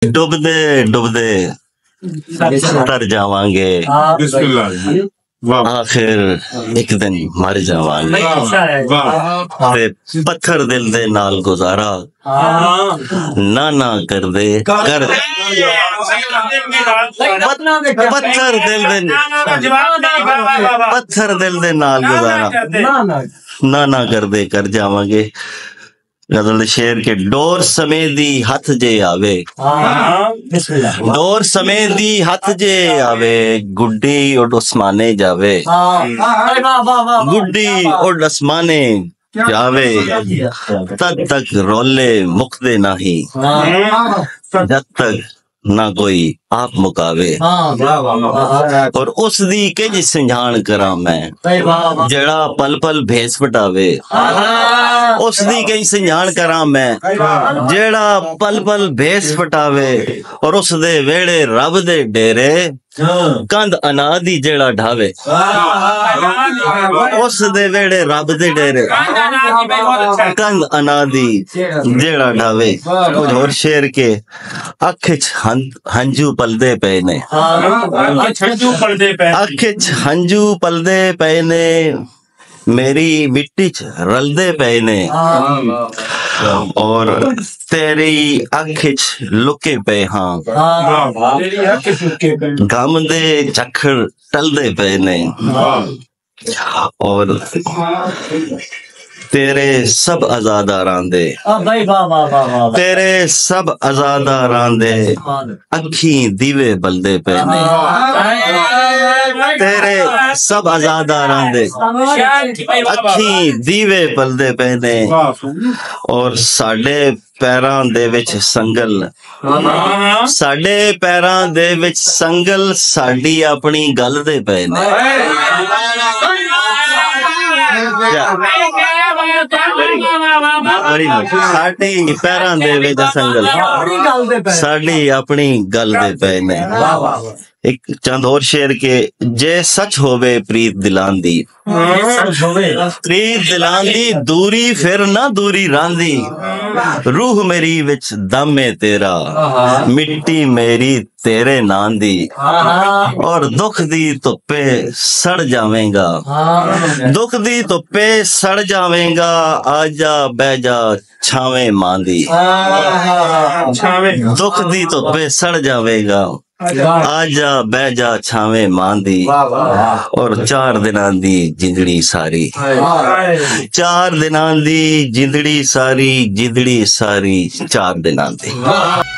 डुबदे डुबदे तर जावांगे, आखिर एक दिन मर जावांगे। पत्थर दिल दे नाल गुजारा ना ना कर दे कर पत्थर दिल दे नाल गुजारा ना ना कर दे कर जावांगे। गजल शेर के डोर समेत दी हथ जे आवे, डोर समेत दी हथ जे आवे, गुड्डी उड़ आसमाने जावे, गुड्डी उड़ आसमाने जावे, तद तक रोले मुकदे नहीं, जब तक ना कोई आप मुकावे। और उस दी के जी संजान करा मैं, जड़ा पल पल भेस पटावे। उस दी के संजान करा मैं, जड़ा पल पल भेस पटावे। और उस दे वेड़े रब दे डेरे, कंध अनादी जेड़ा ढावे। उस दे वेड़े रब दे डेरे, कंध अनादी जेड़ा ढावे। कुछ और शेर के अख हंजू पलदे पे ने, अख हंजू पलदे पे ने, मेरी मिट्टी च रलदे पे ने। और तेरी अख च लुके पे हाँ, गम दे चखड़ टलदे पे ने। और तेरे सब आजादारां दे, तेरे सब आजादारां दे अखी दीवे बलदे पे ने। तेरे सब आजादारां दे अखी दीवे बलदे पे ने। और साडे पैरां दे विच संगल, साडे पैरां दे विच संगल, साडी अपनी गल दे पे ने। साडी पैरां दे विच संगल, साडी अपनी गल दे पे ने। एक चंद और शेर के जे सच होवे प्रीत दिलां दी, प्रीत दिलां दी दूरी फिर ना दूरी रांदी। रूह मेरी विच दम है तेरा, मिट्टी मेरी तेरे नां दी। और दुख दी धुप्पे सड़ जावेगा, दुख दी धुप्पे सड़ जावेगा, आजा बह जा छावे मां दी। दुख दी धुप्पे सड़ जावेगा, आजा बह जा छावे मां दी। और 4 दिनां दी जिंदड़ी सारी, 4 दिनां दी जिंदड़ी सारी, जिंदड़ी सारी 4 दिनां दी।